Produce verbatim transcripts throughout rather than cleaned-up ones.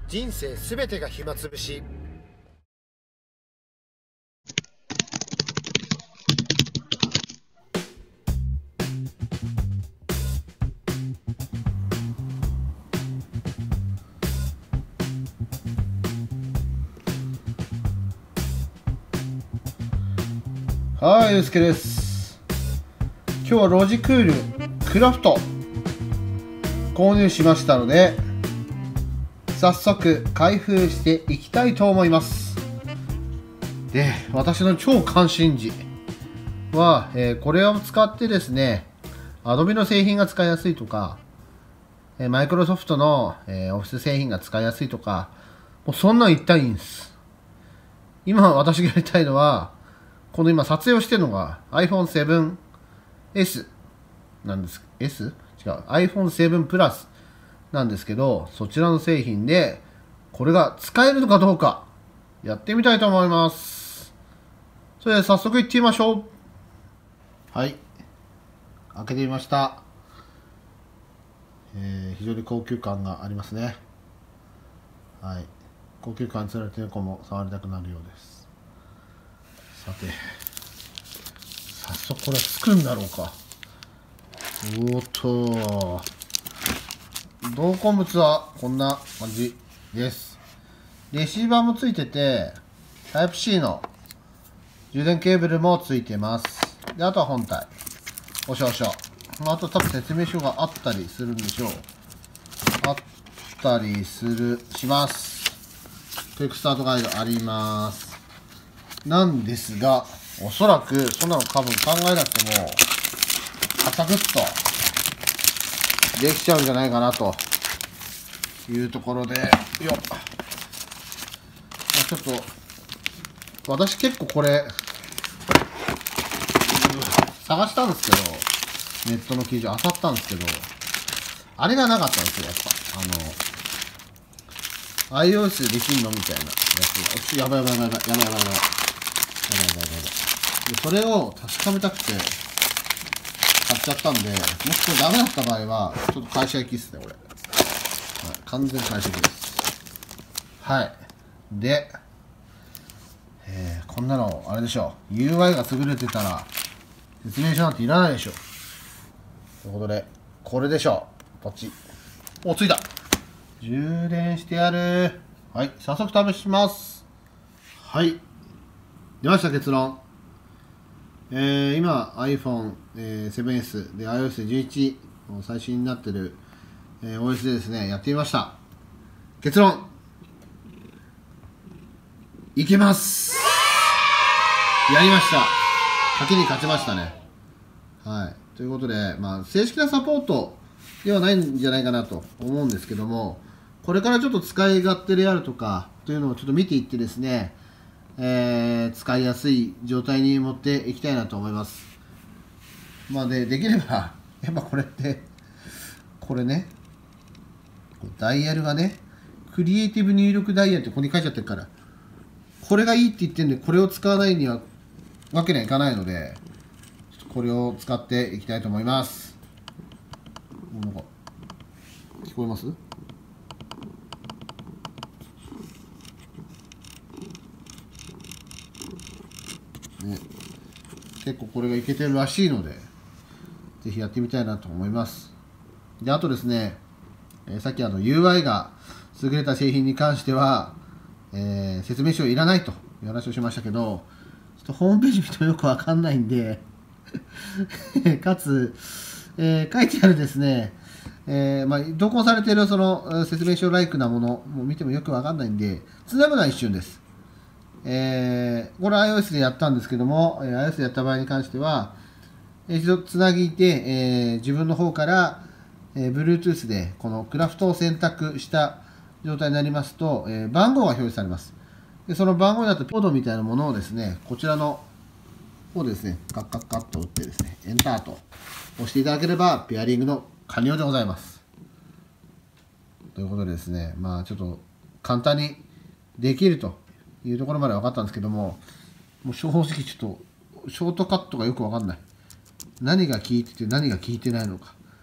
人生すべてが暇つぶし。 はい、ゆうすけです。今日はロジクールクラフト購入しましたので、早速開封していきたいと思います。で、私の超関心事は、えーこれを使ってですね、Adobe の製品が使いやすいとか、えー Microsoft の、えーオフィス製品が使いやすいとか、もうそんなん言ったらいいんです。今私がやりたいのは、この今撮影をしてるのが アイフォンセブンエス なんです。S? 違う。アイフォンセブン Plus なんですけど、そちらの製品で、これが使えるのかどうか、やってみたいと思います。それでは早速行ってみましょう。はい。開けてみました。えー、非常に高級感がありますね。はい。高級感につられて猫も触りたくなるようです。さて、早速これつくんだろうか。おーっと、同梱物はこんな感じです。レシーバーもついてて、タイプ C の充電ケーブルもついてます。で、あとは本体。おしょおしょ。あと多分説明書があったりするんでしょう。あったりする、します。クイックスタートガイドあります。なんですが、おそらくそんなの多分考えなくても、カタクッとできちゃうんじゃないかなというところで、よっ。ちょっと、私結構これ、探したんですけど、ネットの記事漁ったんですけど、あれがなかったんですよ、やっぱ。あの、iOS でできんのみたいなやつが。やばいやばいやばいやばいやばいやばいやばいやばいやばいやばいやばい。で、それを確かめたくて、買っちゃったんで、もしこれダメだった場合は、ちょっと会社行きっすね、俺。はい、完全会社行きです。はい。で、えー、こんなの、あれでしょう。ユーアイ が優れてたら、説明書なんていらないでしょ。ということで、これでしょう。ポチッ。お、ついた。充電してやる。はい、早速試します。はい。出ました、結論。えー、今 アイフォン、えー、セブンエス で アイオーエスじゅういち の最新になってる、えー、オーエス でですね、やってみました。結論いけます。やりました。賭けに勝ちましたね。はい。ということで、まあ、正式なサポートではないんじゃないかなと思うんですけども、これからちょっと使い勝手であるとかというのをちょっと見ていってですね、えー、使いやすい状態に持っていきたいなと思います。まあで、できれば、やっぱこれって、これね、ダイヤルがね、クリエイティブ入力ダイヤルってここに書いちゃってるから、これがいいって言ってるんで、これを使わないにはわけにはいかないので、これを使っていきたいと思います。なんか聞こえます？ね、結構これがいけてるらしいので、ぜひやってみたいなと思います。で、あとですね、えー、さっきあの ユーアイ が優れた製品に関しては、えー、説明書いらないという話をしましたけど、ちょっとホームページ見るとよくわかんないんでかつ、えー、書いてあるですね、えーまあ、同梱されているその説明書ライクなものも見てもよくわかんないんで、つなぐのは一瞬です。えー、これ iOS でやったんですけども、iOS でやった場合に関しては、一度つなぎて、えー、自分の方から、えー、Bluetooth でこのクラフトを選択した状態になりますと、えー、番号が表示されます。でその番号になったコードみたいなものをですね、こちらの方でですね、カッカッカッと打ってですね、エンターと押していただければ、ペアリングの完了でございます。ということでですね、まあちょっと簡単にできるというところまで分かったんですけども、もう正直ちょっとショートカットがよく分かんない。何が効いてて何が効いてないのか。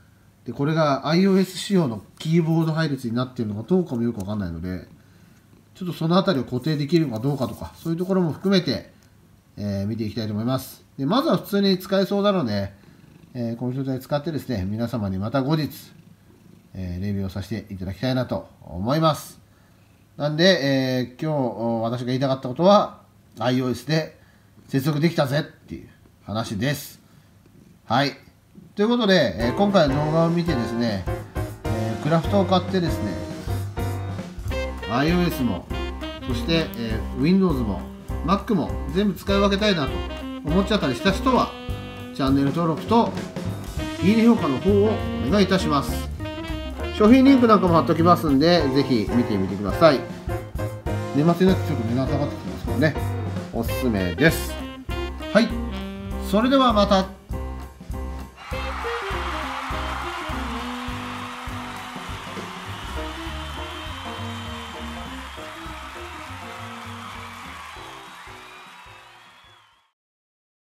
でこれが iOS 仕様のキーボード配列になっているのかどうかもよくわかんないので、ちょっとそのあたりを固定できるのかどうかとか、そういうところも含めて、えー見ていきたいと思います。でまずは普通に使えそうなので、えーこの状態使ってですね、皆様にまた後日、えーレビューをさせていただきたいなと思います。なんで、えー今日私が言いたかったことは iOS で接続できたぜっていう話です。はい。ということで、えー今回の動画を見てですね、えークラフトを買ってですね、iOS も、そして、えー Windows も Mac も全部使い分けたいなと思っちゃったりした人は、チャンネル登録といいね評価の方をお願いいたします。商品リンクなんかも貼っておきますんで、ぜひ見てみてください。年末になってちょっと値段下がってきてますからね、おすすめです。はい。それではまた。